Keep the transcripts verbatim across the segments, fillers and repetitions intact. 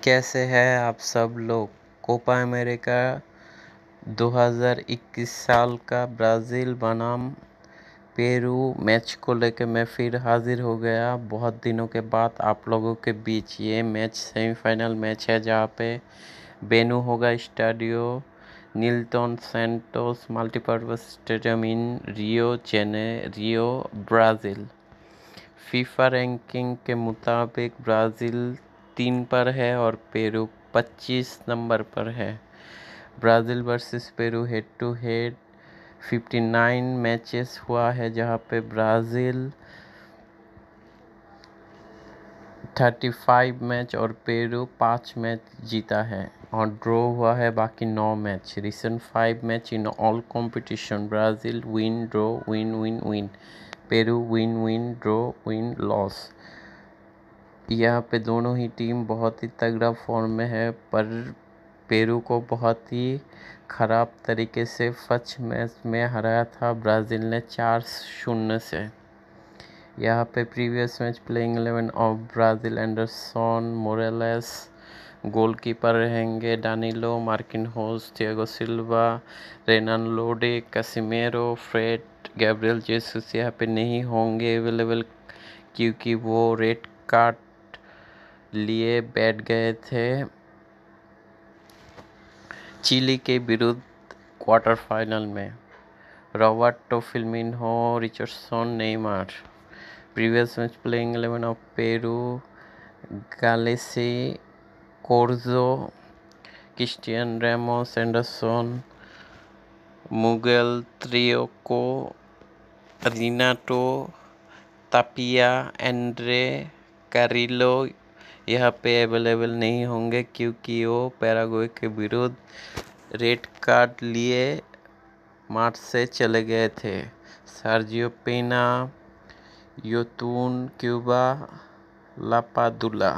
कैसे हैं आप सब लोग। कोपा अमेरिका दो हज़ार इक्कीस साल का ब्राज़ील बनाम पेरू मैच को लेकर मैं फिर हाजिर हो गया। बहुत दिनों के बाद आप लोगों के बीच ये मैच सेमीफाइनल मैच है, जहाँ पे बेनू होगा Estadio Nilton Santos multipurpose stadium in Rio Janeiro, Brazil. FIFA ranking के मुताबिक ब्राज़ील तीन पर है और पेरू पच्चीस नंबर पर है। Brazil versus Peru head to head उनसठ मैचेस हुआ है, जहां पे ब्राज़ील पैंतीस मैच और पेरू पाँच मैच जीता है और ड्रॉ हुआ है बाकी नौ match. Recent five match in all competition Brazil win draw win win win, Peru win win draw win loss. यहाँ पे दोनों ही टीम बहुत ही तगड़ा फॉर्म में है, पर पेरू को बहुत ही ख़राब तरीके से फर्स्ट मैच में हराया था ब्राज़ील ने चार शून्य से। यहाँ पे previous match playing eleven of Brazil Anderson Morales goalkeeper रहेंगे, Danilo Marquinhos, Thiago Silva, Renan Lodi, Casemiro, Fred, Gabriel Jesus यहाँ पे नहीं होंगे अवेलेबल, क्योंकि वो रेड कार्ड लिए बैठ गए थे चिली के विरुद्ध क्वार्टर फाइनल में। Roberto Firmino, Richardson, Neymar. Previous match playing eleven of Peru Gallese, Corzo, Christian Ramos, Anderson, Miguel Trauco, Renato Tapia, Andre Carrillo यहाँ पे अवेलेबल नहीं होंगे, क्योंकि वो पैराग्वे के विरुद्ध रेड कार्ड लिए मार्च से चले गए थे। सर्जियो पेना, योतून क्यूबा, लापादुला।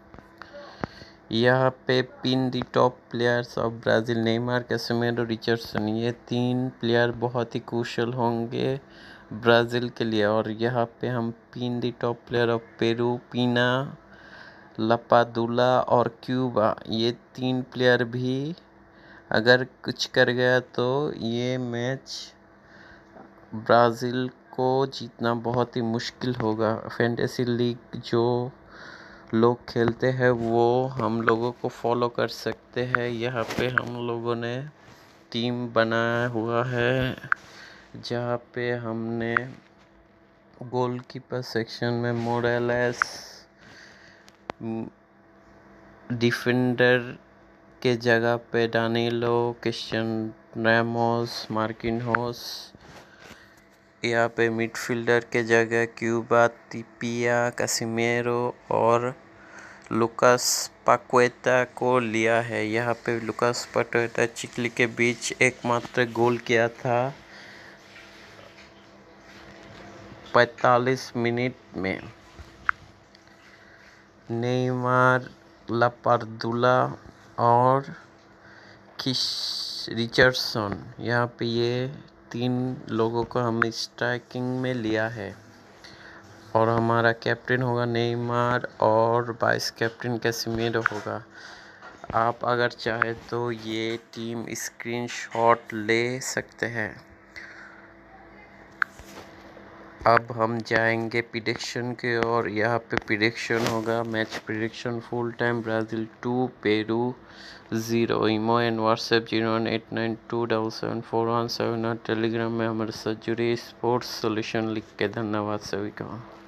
यहाँ पे pin the top players of Brazil Neymar, Casemiro, Richardson, ये तीन प्लेयर बहुत ही क्रूशियल होंगे ब्राज़ील के लिए। और यहाँ पे हम pin the top player of Peru, Pena, Lapadula और क्यूबा, ये तीन प्लेयर भी अगर कुछ कर गया तो ये मैच ब्राज़ील को जीतना बहुत ही मुश्किल होगा। फैंटेसी लीग जो लोग खेलते हैं वो हम लोगों को फॉलो कर सकते हैं। यहाँ पे हम लोगों ने टीम बनाया हुआ है, जहाँ पे हमने गोलकीपर सेक्शन में मोरेलेस, डिफेंडर के जगह पे डानिलो, क्रिस्टियन रेमोस, मार्किनहोस। यहाँ पे मिडफील्डर के जगह क्यूबा, तिपिया, कैसिमेरो और लुकास पाक्वेटा को लिया है। यहाँ पे लुकास पाक्वेटा चिली के बीच एकमात्र गोल किया था पैंतालीस मिनट में। नेइमार, लापादुला और किस रिचर्डसन, यहाँ पे ये तीन लोगों को हमने स्ट्राइकिंग में लिया है। और हमारा कैप्टन होगा नेइमार और वाइस कैप्टन कैसिमेरो होगा। आप अगर चाहे तो ये टीम स्क्रीनशॉट ले सकते हैं। अब हम जाएंगे प्रेडिक्शन की ओर। यहाँ पे प्रेडिक्शन होगा, match prediction full time Brazil two Peru zero. Imo and WhatsApp zero one eight nine two double seven four one seven और टेलीग्राम में हमारे साथ जुड़े स्पोर्ट्स सॉल्यूशन लिख के। धन्यवाद सभी का।